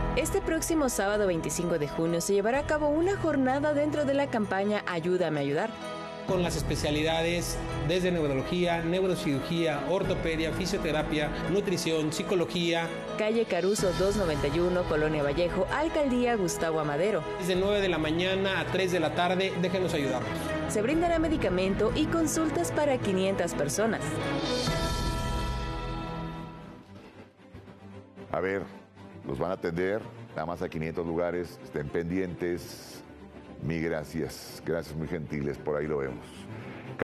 Este próximo sábado 25 de junio se llevará a cabo una jornada dentro de la campaña Ayúdame a ayudar, con las especialidades desde neurología, neurocirugía, ortopedia, fisioterapia, nutrición, psicología. Calle Caruso 291, Colonia Vallejo, Alcaldía Gustavo Amadero. Desde 9 de la mañana a 3 de la tarde, déjenos ayudarnos. Se brindará medicamento y consultas para 500 personas. A ver, los van a atender, nada más a 500 lugares, estén pendientes. Gracias muy gentiles, por ahí lo vemos.